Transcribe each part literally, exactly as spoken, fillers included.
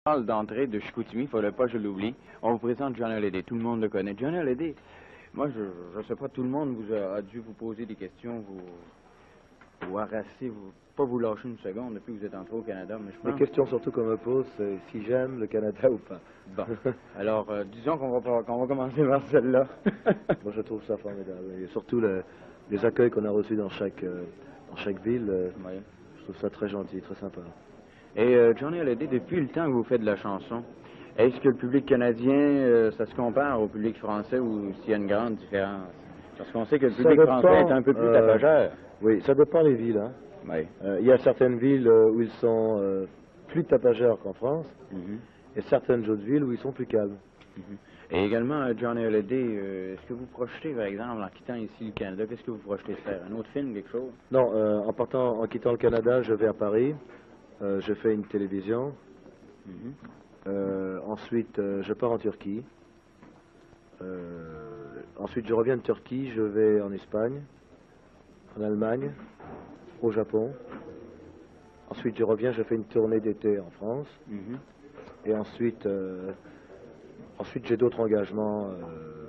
parle d'entrée de Chicoutimi, il ne fallait pas que je l'oublie. On vous présente Johnny Hallyday, tout le monde le connaît. Johnny Hallyday, moi je ne sais pas, tout le monde vous a, a dû vous poser des questions, vous, vous harasser, vous, pas vous lâcher une seconde depuis que vous êtes entré au Canada, mais je pense... Les questions surtout qu'on me pose, c'est si j'aime le Canada ou pas. Bon, alors euh, disons qu'on va, qu'on va commencer par celle-là. Moi je trouve ça formidable, et surtout le, les accueils qu'on a reçus dans chaque, euh, dans chaque ville, euh, Oui. Je trouve ça très gentil, très sympa. Et euh, Johnny Hallyday, depuis le temps que vous faites de la chanson, est-ce que le public canadien, euh, ça se compare au public français ou s'il y a une grande différence? Parce qu'on sait que le public dépend, français est un peu plus euh, tapageur. Oui, ça dépend des villes. Hein. Oui. Euh, il y a certaines villes euh, où ils sont euh, plus tapageurs qu'en France, Mm-hmm. et certaines autres villes où ils sont plus calmes. Mm-hmm. Et également, euh, Johnny Hallyday, euh, est-ce que vous projetez, par exemple, en quittant ici le Canada, qu'est-ce que vous projetez de faire? Un autre film, quelque chose? Non, euh, en partant, en quittant le Canada, je vais à Paris, euh, je fais une télévision, Mm-hmm. euh, ensuite euh, je pars en Turquie, euh, ensuite je reviens de Turquie, je vais en Espagne, en Allemagne, au Japon, ensuite je reviens, je fais une tournée d'été en France, Mm-hmm. et ensuite, euh, ensuite j'ai d'autres engagements, euh,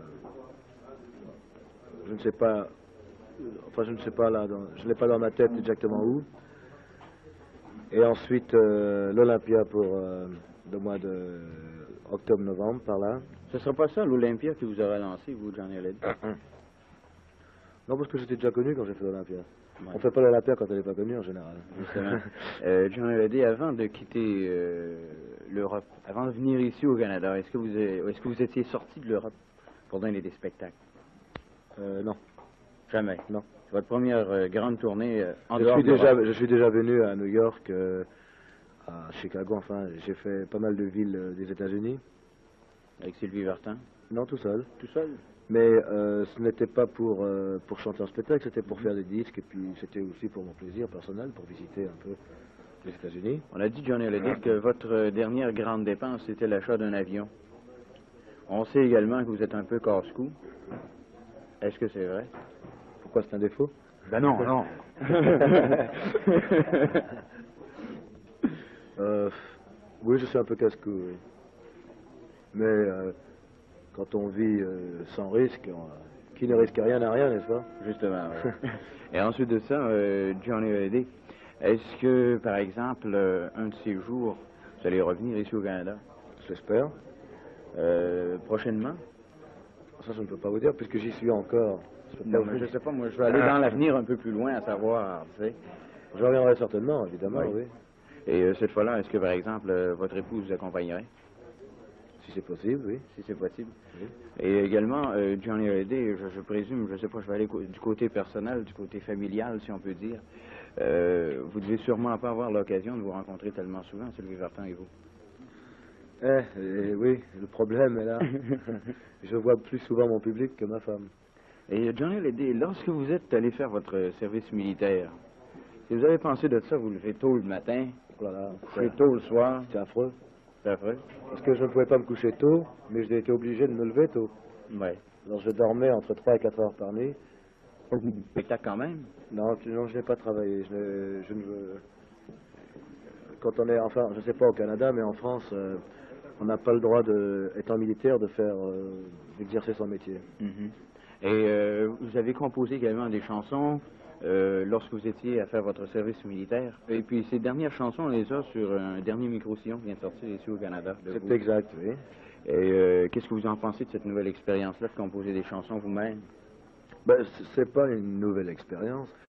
je ne sais pas, enfin je ne sais pas là, dans, je ne l'ai pas dans ma tête exactement où, et ensuite euh, l'Olympia pour euh, le mois de octobre-novembre, par là. Ce ne sera pas ça l'Olympia qui vous aura lancé, vous, Johnny Hallyday? Non, parce que j'étais déjà connu quand j'ai fait l'Olympia. Ouais. On ne fait pas l'Olympia quand elle n'est pas connue en général. Justement. euh, Johnny Hallyday, avant de quitter euh, l'Europe, avant de venir ici au Canada, est-ce que vous est-ce que vous étiez sorti de l'Europe pour donner des spectacles? Euh, non. Jamais. Non. C'est votre première euh, grande tournée euh, en Je dehors suis, de déjà, l'Europe. je suis déjà venu à New York, euh, à Chicago, enfin, j'ai fait pas mal de villes euh, des États-Unis. Avec Sylvie Vartan? Non, tout seul. Tout seul? Mais euh, ce n'était pas pour, euh, pour chanter en spectacle, c'était pour faire des disques, et puis c'était aussi pour mon plaisir personnel, pour visiter un peu les États-Unis. On a dit, Johnny Hallyday, que votre dernière grande dépense, c'était l'achat d'un avion. On sait également que vous êtes un peu casse-cou. Est-ce que c'est vrai? Pourquoi c'est un défaut? Ben non, non. euh, oui, je suis un peu casse-cou, oui. Mais euh, quand on vit euh, sans risque, on, qui ne risque rien n'a rien, n'est-ce pas? Justement, oui. Et ensuite de ça, euh, Johnny Hallyday, est-ce que, par exemple, euh, un de ces jours, vous allez revenir ici au Canada? J'espère. Euh, prochainement? Ça, je ne peux pas vous dire, puisque j'y suis encore. Je Non, mais je sais pas, moi, je vais aller dans l'avenir un peu plus loin, à savoir, tu sais. Je reviendrai certainement, évidemment, Oui. oui. Et euh, cette fois-là, est-ce que, par exemple, euh, votre épouse vous accompagnerait? Si c'est possible, oui. Si c'est possible. Oui. Et également, euh, Johnny Hallyday, je, je présume, je sais pas, je vais aller co- du côté personnel, du côté familial, si on peut dire. Euh, vous devez sûrement pas avoir l'occasion de vous rencontrer tellement souvent, Sylvie Vartan et vous. Eh, eh, oui, le problème est là. Je vois plus souvent mon public que ma femme. Et Johnny Hallyday, lorsque vous êtes allé faire votre service militaire, si vous avez pensé de ça, vous le levez tôt le matin, Voilà. vous couchez tôt le soir, C'est affreux. c'est affreux. Parce que je ne pouvais pas me coucher tôt, mais j'ai été obligé de me lever tôt. Ouais. Alors je dormais entre trois et quatre heures par nuit. Spectacle quand même. Non, tu- non je n'ai pas travaillé. Je, n'ai- je ne veux... Quand on est, enfin, je ne sais pas au Canada, mais en France, euh, on n'a pas le droit, de, étant militaire, de faire, euh, d'exercer son métier. Mhm. Et euh, vous avez composé également des chansons euh, lorsque vous étiez à faire votre service militaire. Et puis ces dernières chansons, on les a sur un dernier micro-sillon qui vient de sortir ici au Canada. de vous. C'est exact, oui. Et euh, qu'est-ce que vous en pensez de cette nouvelle expérience-là de composer des chansons vous-même? Ben, c- c'est pas une nouvelle expérience.